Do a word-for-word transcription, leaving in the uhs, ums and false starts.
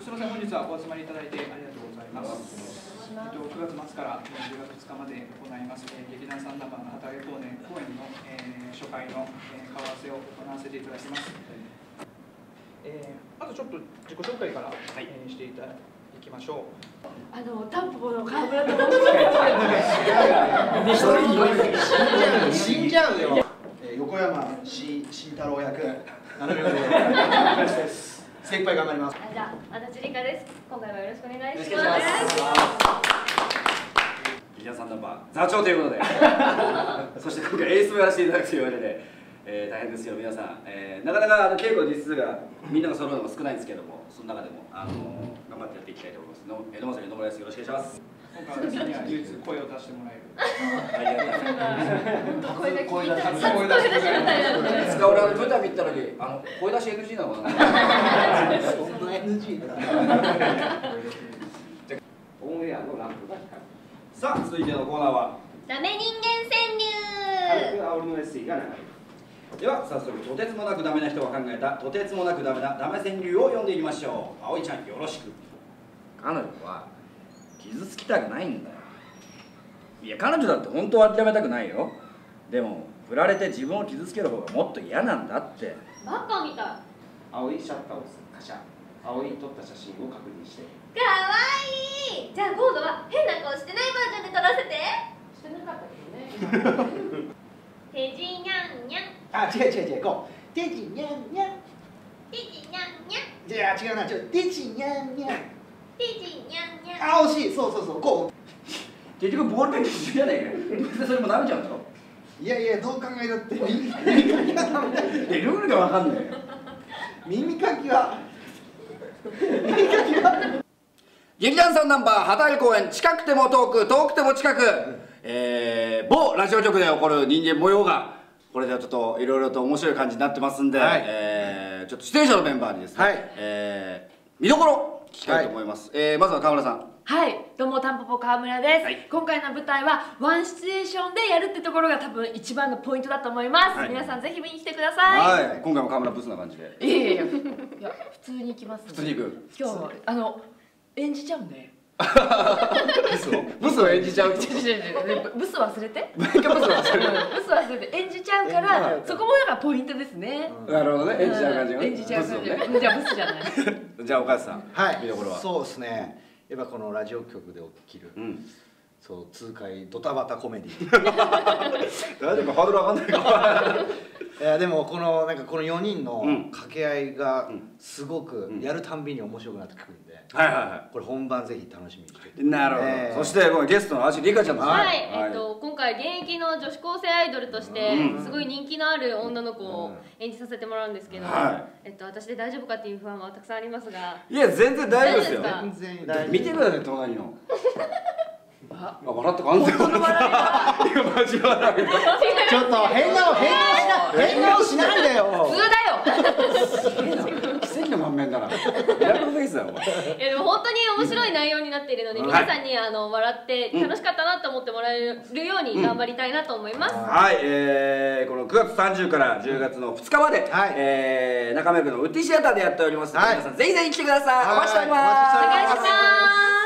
すみません、本日はお集まりいただいてありがとうございます。えっと、くがつ末からじゅうがつふつかまで行います、えー、劇団三段番の旗揚げ公演公演の、えー、初回の、えー、顔合わせを行わせていただきます。えー、あとちょっと自己紹介から、はい、えー、していただきましょう。 あのタンポポの川村と申します。 死んじゃうよ。横山慎太郎役、ななめろで精一杯頑張ります。 じゃあ、足立梨花です。今回はよろしくお願いします。 劇団三段番座長ということでそして今回演出もやらせていただくというわけで、えー、大変ですよ皆さん、えー、なかなかあの稽古日数がみんなが揃うのも少ないんですけども、その中でもあの頑張ってやっていきたいと思います。の江戸正美野村です。よろしくお願いします。 今回私には唯一声を出してもらえる。 ありがとうございます。 声が聞いた。声出しみたいなので。 いつか俺あの舞台見たのにあの声出し エヌジー なのかな。 そんな エヌジー だ。 オンエアのランプが光る。さあ続いてのコーナーはダメ人間川柳。 軽く煽りの エスイー が流れる。では早速とてつもなくダメな人が考えたとてつもなくダメなダメ川柳を読んでいきましょう。葵ちゃんよろしく。彼女は傷つきたくないんだよ。いや彼女だって本当は諦めたくないよ。でも振られて自分を傷つける方がもっと嫌なんだって。 バカみたい。 青いシャッターを押すカシャ。青い撮った写真を確認して。 かわいい。じゃあ今度は変な顔してないバージョンで撮らせて。してなかったけどね。てじにゃんにゃん。 あ、違う違う違う、こう。てじにゃんにゃん。 てじにゃんにゃん。 いや、違うな、ちょっと、てじにゃんにゃん。 てじにゃんにゃん。 あ、惜しい、そうそうそう、こう。 結局ボールペンじゃねえかよ。それも舐めちゃうんだろ。 いやいや、どう考えたって耳かきがダメだよ。 え、ルールがわかんないよ。 耳かきは耳かきは劇団三ナンバー旗揚げ公演、近くても遠く遠くても近く、えー、某ラジオ局で起こる人間模様がこれではちょっといろいろと面白い感じになってますんで、はい、えー、ちょっと出演者のメンバーにですね、はい、えー、見どころ聞きたいと思います。はい、えー、まずは川村さん。 はい、どうもタンポポ川村です、はい、今回の舞台はワンシチュエーションでやるってところが多分一番のポイントだと思います、はい、皆さんぜひ見に来てください。 はい、今回も川村ブスな感じで。 いやいやいや、いや普通に行きます、ね、 普通に行く。 今日はあの演じちゃうんでブスをブスを演じちゃう。 ブス忘れてブス忘れて演じちゃうから、そこもなんかポイントですね。 なるほどね、演じちゃう感じが。 演じちゃう感じ。じゃあブスじゃない。 じゃあ岡田さん、 はい、 見どころは。 そうですね、やっぱこのラジオ局で起きる、そう痛快ドタバタコメディ。 大丈夫か、ハードル上がんないか。 いやでもこのなんかこのよにんの掛け合いがすごくやるたんびに面白くなってくるんで、はいはいはい、これ本番ぜひ楽しみにしていて。 なるほど。そしてこのゲストの足梨花ちゃんですね。 はい、えっと今回現役の女子高生アイドルとしてすごい人気のある女の子を演じさせてもらうんですけど、えっと私で大丈夫かっていう不安はたくさんありますが。 いや全然大丈夫ですよ。 全然大丈夫。 見てください隣の。あ、笑った完全笑った。今マジ笑い。 ちょっと変顔変顔しな変顔しないでよ。 普通だよ。 奇跡の満面だな。やるフェイスだお前。 いやでも本当に面白い内容になっているので、皆さんにあの笑って楽しかったなと思ってもらえるように頑張りたいなと思います。 はい、えー、このくがつさんじゅうからじゅうがつのふつかまで、えー、中目黒のウッディシアターでやっております。皆さんぜひぜひ来てください。お待ちしております。 お願いします。